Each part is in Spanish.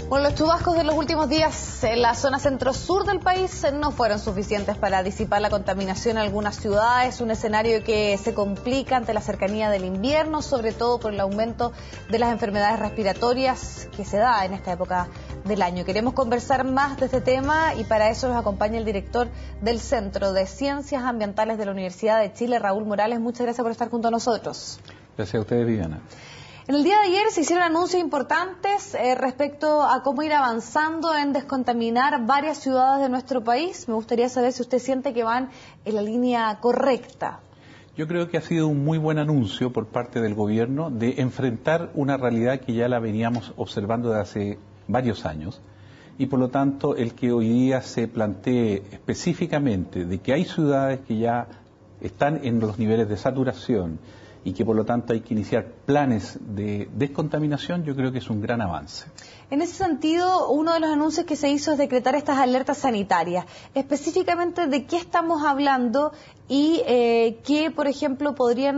Bueno, los chubascos de los últimos días en la zona centro-sur del país no fueron suficientes para disipar la contaminación en algunas ciudades, un escenario que se complica ante la cercanía del invierno, sobre todo por el aumento de las enfermedades respiratorias que se da en esta época del año. Queremos conversar más de este tema y para eso nos acompaña el director del Centro de Ciencias Ambientales de la Universidad de Chile, Raúl Morales. Muchas gracias por estar junto a nosotros. Gracias a ustedes, Viviana. En el día de ayer se hicieron anuncios importantes respecto a cómo ir avanzando en descontaminar varias ciudades de nuestro país. Me gustaría saber si usted siente que van en la línea correcta. Yo creo que ha sido un muy buen anuncio por parte del gobierno de enfrentar una realidad que ya la veníamos observando desde hace varios años y por lo tanto el que hoy día se plantee específicamente de que hay ciudades que ya están en los niveles de saturación y que por lo tanto hay que iniciar planes de descontaminación, yo creo que es un gran avance. En ese sentido, uno de los anuncios que se hizo es decretar estas alertas sanitarias. Específicamente, ¿de qué estamos hablando y qué, por ejemplo,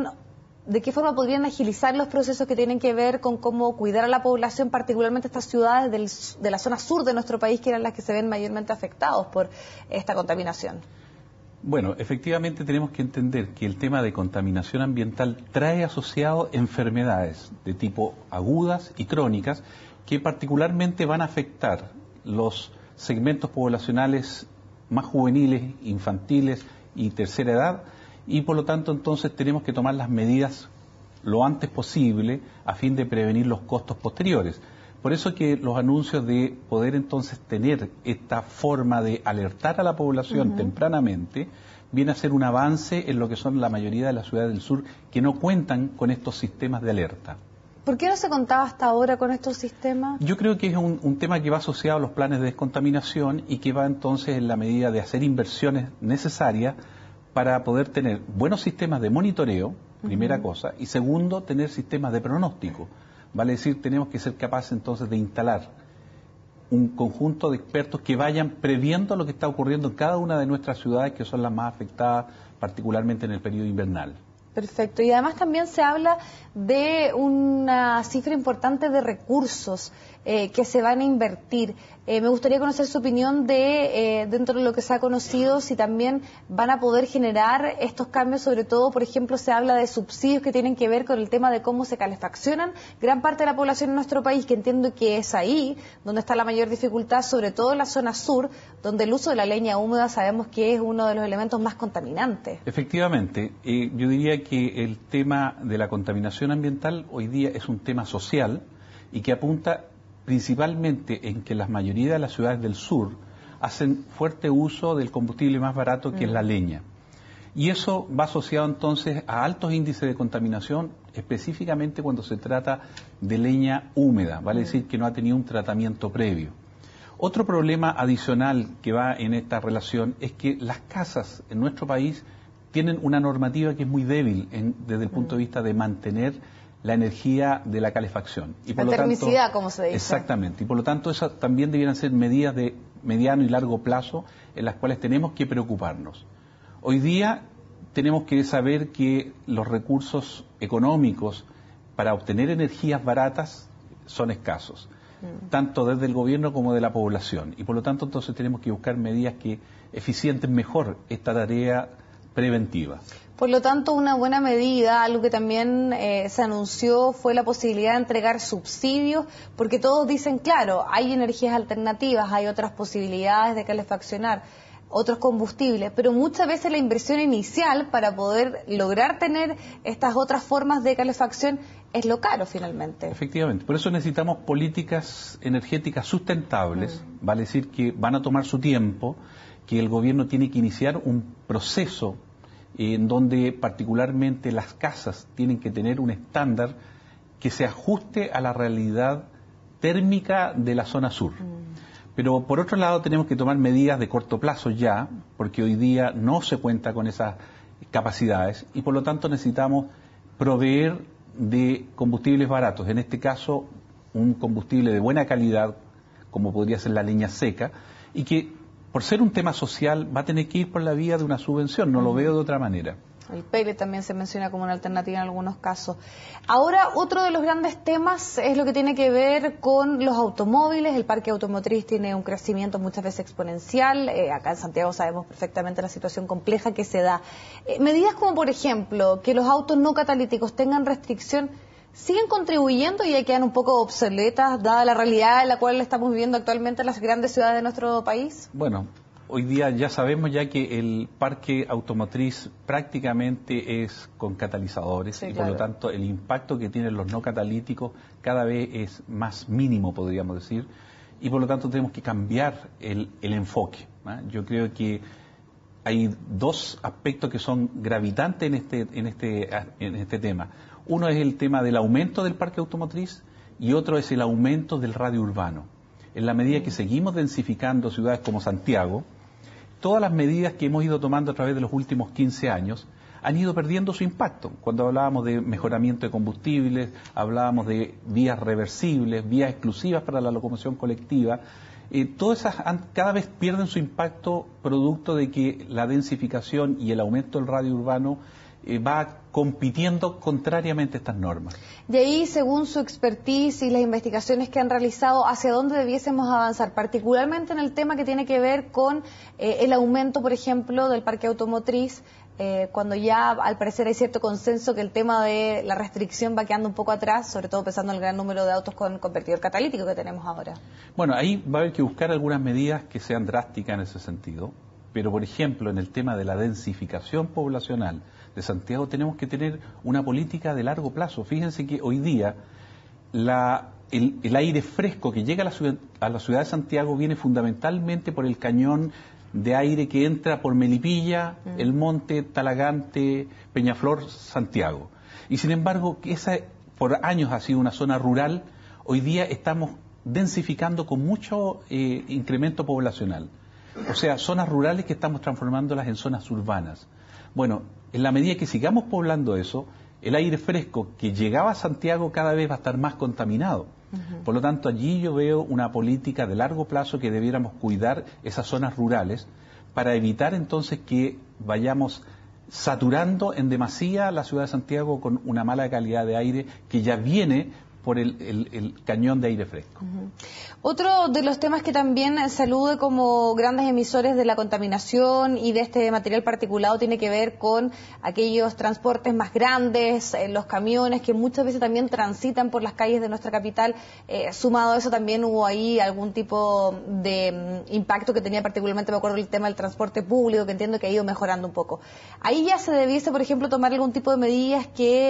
de qué forma podrían agilizar los procesos que tienen que ver con cómo cuidar a la población, particularmente estas ciudades de la zona sur de nuestro país, que eran las que se ven mayormente afectados por esta contaminación? Bueno, efectivamente tenemos que entender que el tema de contaminación ambiental trae asociado enfermedades de tipo agudas y crónicas que particularmente van a afectar los segmentos poblacionales más juveniles, infantiles y tercera edad y por lo tanto entonces tenemos que tomar las medidas lo antes posible a fin de prevenir los costos posteriores. Por eso que los anuncios de poder entonces tener esta forma de alertar a la población tempranamente viene a ser un avance en lo que son la mayoría de las ciudades del sur que no cuentan con estos sistemas de alerta. ¿Por qué no se contaba hasta ahora con estos sistemas? Yo creo que es un tema que va asociado a los planes de descontaminación y que va entonces en la medida de hacer inversiones necesarias para poder tener buenos sistemas de monitoreo, primera cosa, y segundo, tener sistemas de pronóstico. Vale decir, tenemos que ser capaces entonces de instalar un conjunto de expertos que vayan previendo lo que está ocurriendo en cada una de nuestras ciudades que son las más afectadas, particularmente en el periodo invernal. Perfecto. Y además también se habla de una cifra importante de recursos que se van a invertir. Me gustaría conocer su opinión de, dentro de lo que se ha conocido, si también van a poder generar estos cambios, sobre todo, por ejemplo, se habla de subsidios que tienen que ver con el tema de cómo se calefaccionan gran parte de la población en nuestro país, que entiendo que es ahí donde está la mayor dificultad, sobre todo en la zona sur, donde el uso de la leña húmeda sabemos que es uno de los elementos más contaminantes. Efectivamente, yo diría que el tema de la contaminación ambiental hoy día es un tema social y que apunta principalmente en que la mayoría de las ciudades del sur hacen fuerte uso del combustible más barato que es la leña. Y eso va asociado entonces a altos índices de contaminación, específicamente cuando se trata de leña húmeda, vale decir que no ha tenido un tratamiento previo. Otro problema adicional que va en esta relación es que las casas en nuestro país tienen una normativa que es muy débil desde el punto de vista de mantener la energía de la calefacción. Y por la termicidad, como se dice. Exactamente. Y por lo tanto, esas también debieran ser medidas de mediano y largo plazo en las cuales tenemos que preocuparnos. Hoy día tenemos que saber que los recursos económicos para obtener energías baratas son escasos, tanto desde el gobierno como de la población. Y por lo tanto, entonces tenemos que buscar medidas que eficienten mejor esta tarea preventiva. Por lo tanto, una buena medida, algo que también se anunció, fue la posibilidad de entregar subsidios, porque todos dicen, claro, hay energías alternativas, hay otras posibilidades de calefaccionar, otros combustibles, pero muchas veces la inversión inicial para poder lograr tener estas otras formas de calefacción es lo caro finalmente. Efectivamente, por eso necesitamos políticas energéticas sustentables, vale decir que van a tomar su tiempo, que el gobierno tiene que iniciar un proceso en donde particularmente las casas tienen que tener un estándar que se ajuste a la realidad térmica de la zona sur. Pero por otro lado tenemos que tomar medidas de corto plazo ya, porque hoy día no se cuenta con esas capacidades y por lo tanto necesitamos proveer de combustibles baratos, en este caso un combustible de buena calidad, como podría ser la leña seca, y que por ser un tema social va a tener que ir por la vía de una subvención, no lo veo de otra manera. El pellet también se menciona como una alternativa en algunos casos. Ahora, otro de los grandes temas es lo que tiene que ver con los automóviles. El parque automotriz tiene un crecimiento muchas veces exponencial. Acá en Santiago sabemos perfectamente la situación compleja que se da. Medidas como, por ejemplo, que los autos no catalíticos tengan restricción, ¿siguen contribuyendo y ya quedan un poco obsoletas, dada la realidad en la cual estamos viviendo actualmente en las grandes ciudades de nuestro país? Bueno, hoy día ya sabemos ya que el parque automotriz prácticamente es con catalizadores, sí, y claro, por lo tanto el impacto que tienen los no catalíticos cada vez es más mínimo, podríamos decir, y por lo tanto tenemos que cambiar el enfoque, ¿no? Yo creo que hay dos aspectos que son gravitantes en este tema. Uno es el tema del aumento del parque automotriz y otro es el aumento del radio urbano. En la medida que seguimos densificando ciudades como Santiago, todas las medidas que hemos ido tomando a través de los últimos 15 años han ido perdiendo su impacto. Cuando hablábamos de mejoramiento de combustibles, hablábamos de vías reversibles, vías exclusivas para la locomoción colectiva, todas esas cada vez pierden su impacto producto de que la densificación y el aumento del radio urbano va compitiendo contrariamente a estas normas. Y ahí, según su expertise y las investigaciones que han realizado, ¿hacia dónde debiésemos avanzar? Particularmente en el tema que tiene que ver con el aumento, por ejemplo, del parque automotriz, cuando ya al parecer hay cierto consenso que el tema de la restricción va quedando un poco atrás, sobre todo pensando en el gran número de autos con convertidor catalítico que tenemos ahora. Bueno, ahí va a haber que buscar algunas medidas que sean drásticas en ese sentido, pero por ejemplo en el tema de la densificación poblacional de Santiago tenemos que tener una política de largo plazo. Fíjense que hoy día el aire fresco que llega a la ciudad de Santiago viene fundamentalmente por el cañón de aire que entra por Melipilla, El Monte, Talagante, Peñaflor, Santiago. Y sin embargo, esa por años ha sido una zona rural, hoy día estamos densificando con mucho incremento poblacional. O sea, zonas rurales que estamos transformándolas en zonas urbanas. Bueno, en la medida que sigamos poblando eso, el aire fresco que llegaba a Santiago cada vez va a estar más contaminado. Por lo tanto, allí yo veo una política de largo plazo que debiéramos cuidar esas zonas rurales para evitar entonces que vayamos saturando en demasía la ciudad de Santiago con una mala calidad de aire que ya viene por el cañón de aire fresco. Otro de los temas que también se alude como grandes emisores de la contaminación y de este material particulado tiene que ver con aquellos transportes más grandes, los camiones que muchas veces también transitan por las calles de nuestra capital. Sumado a eso también hubo ahí algún tipo de impacto que tenía particularmente, me acuerdo, el tema del transporte público, que entiendo que ha ido mejorando un poco. Ahí ya se debiese, por ejemplo, tomar algún tipo de medidas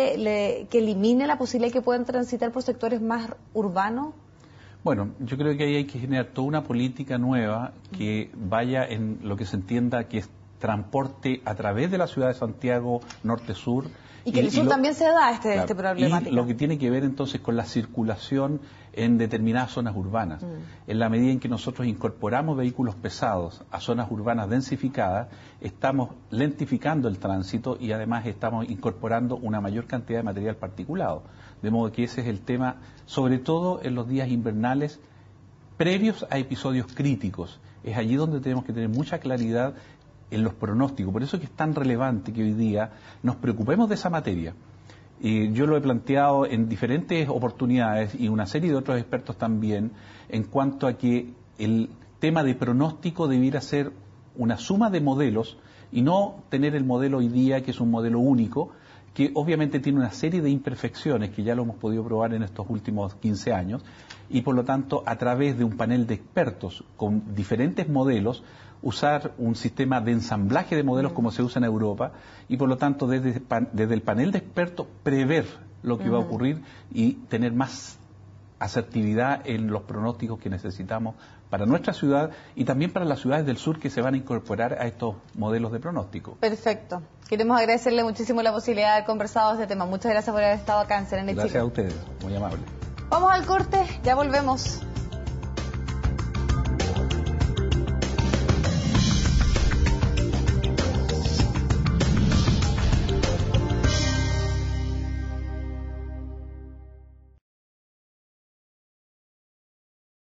que elimine la posibilidad de que puedan transitar por sectores más urbanos. Bueno, yo creo que ahí hay que generar toda una política nueva que vaya en lo que se entienda que es transporte a través de la ciudad de Santiago, norte-sur. Y que el sur también se da este problemática. Y lo que tiene que ver entonces con la circulación en determinadas zonas urbanas. En la medida en que nosotros incorporamos vehículos pesados a zonas urbanas densificadas, estamos lentificando el tránsito y además estamos incorporando una mayor cantidad de material particulado. De modo que ese es el tema, sobre todo en los días invernales, previos a episodios críticos. Es allí donde tenemos que tener mucha claridad en los pronósticos. Por eso es que es tan relevante que hoy día nos preocupemos de esa materia. Yo lo he planteado en diferentes oportunidades y una serie de otros expertos también, en cuanto a que el tema de pronóstico debiera ser una suma de modelos y no tener el modelo hoy día, que es un modelo único, que obviamente tiene una serie de imperfecciones que ya lo hemos podido probar en estos últimos 15 años y por lo tanto a través de un panel de expertos con diferentes modelos usar un sistema de ensamblaje de modelos como se usa en Europa y por lo tanto desde el panel de expertos prever lo que va a ocurrir y tener más asertividad en los pronósticos que necesitamos para nuestra ciudad y también para las ciudades del sur que se van a incorporar a estos modelos de pronóstico. Perfecto. Queremos agradecerle muchísimo la posibilidad de haber conversado de este tema. Muchas gracias por haber estado acá en CNN Chile. Gracias a ustedes, muy amable. Vamos al corte, ya volvemos.